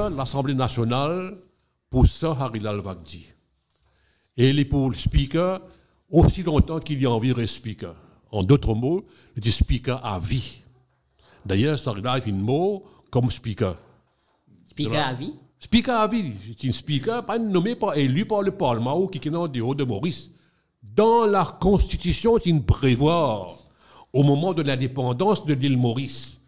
speaker, l'Assemblée nationale, pour ça, Harilal Vagdi. Et il est pour le speaker aussi longtemps qu'il y a envie de speaker. En d'autres mots, il dit speaker à vie. D'ailleurs, ça arrive une mot comme speaker. Speaker à vie? Speaker à vie. C'est un speaker, pas nommé, pas élu par le Parlement ou qui est en dehors de Maurice. Dans la Constitution, il prévoit, au moment de l'indépendance de l'île Maurice,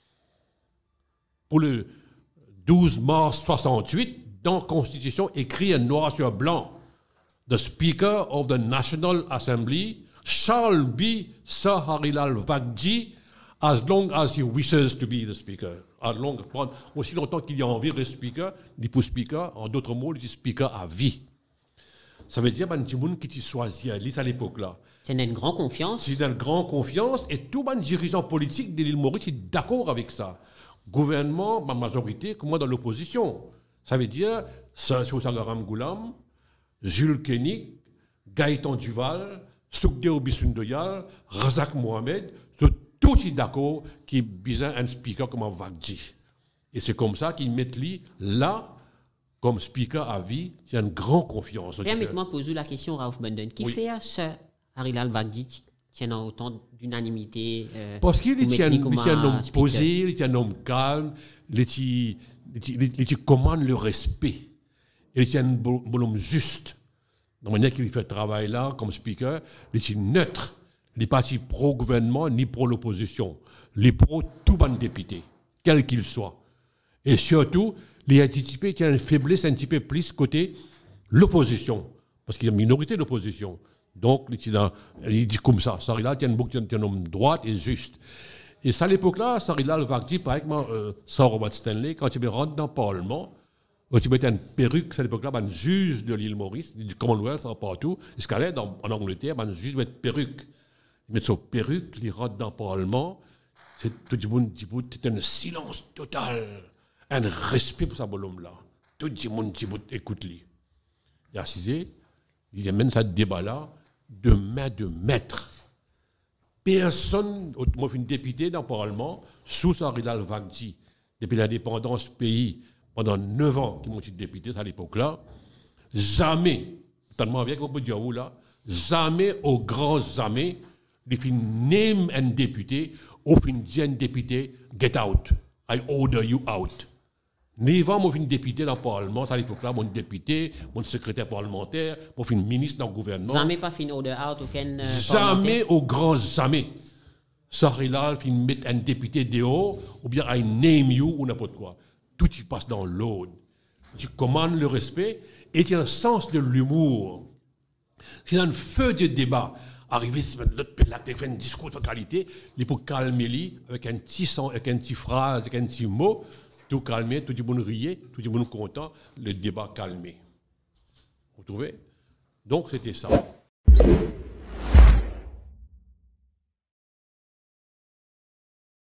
pour le 12 mars 68, dans la Constitution, écrit en noir sur blanc, The Speaker of the National Assembly shall be Sir Harilal Vagdi as long as he wishes to be the Speaker. Aussi longtemps qu'il y a envie de Speaker, il pour Speaker, en d'autres mots, il dit Speaker à vie. Ça veut dire que les gens qui choisissent à l'époque-là. C'est une grande confiance. C'est une grande confiance et tout les dirigeants politiques de l'île Maurice sont d'accord avec ça. Gouvernement, ma majorité, comme moi dans l'opposition. Ça veut dire Sagaram Goulam, Jules Koenig, Gaëtan Duval, Soukdeo Bissundoyal, Razak Mohamed, tout est d'accord qui besoin un speaker comme un Vagdi. Et c'est comme ça qu'ils mettent lui là comme speaker à vie, il y a une grande confiance. Permettez-moi de poser la question, Raouf Benden. Qui fait à ce Harilal Vagdi tient autant d'unanimité? Parce qu'il tient un homme posé, il tient un homme calme, il commande le respect. Il tient un homme juste. De manière qu'il fait le travail là, comme speaker, il est neutre. Il n'est pas si pro-gouvernement ni pro-l'opposition. Il est pro tout bon député, quel qu'il soit. Et surtout, il a une faiblesse un petit peu plus côté l'opposition. Parce qu'il y a une minorité d'opposition. Donc, il dit comme ça. Sarilal tient un homme droit et juste. Et ça, à l'époque-là, Sarilal Vagdi, par exemple, Sir Robert Stanley, quand il rentre dans le Parlement, il mettait une perruque, à l'époque-là, un juge de l'île Maurice, du Commonwealth, partout. Il allait en Angleterre, un juge met une perruque. Il met sa perruque, il rentre dans le Parlement. C'est un silence total. Un respect pour sa bonhomme-là. Tout le monde écoute-lui. Il a assisé, il amène ce débat-là de main de maître. Personne, moi, je suis député dans le Parlement, sous Harilal Vagdi, depuis l'indépendance pays, pendant 9 ans, qui m'ont été député à l'époque-là, jamais, tellement bien qu'on peut dire où là, jamais, au grand jamais, il fin name un député, ou fin dire un député, get out, I order you out. Ni avant, moi, je suis député dans le Parlement, à l'époque-là, mon député, mon secrétaire parlementaire, moi, je suis ministre dans le gouvernement. Jamais pas fin order out aucun jamais, au grand jamais. Sarilal fin mettre un député dehors, ou bien I name you, ou n'importe quoi. Tout y passe dans l'ordre. Tu commandes le respect, et tu as un sens de l'humour. C'est un feu de débat. Arrivé, l'autre fait un discours de qualité, il faut calmer lui, avec un petit phrase, avec un petit mot, tout calmer, tout le monde riait, tout le monde content, le débat calmé. Vous trouvez? Donc c'était ça.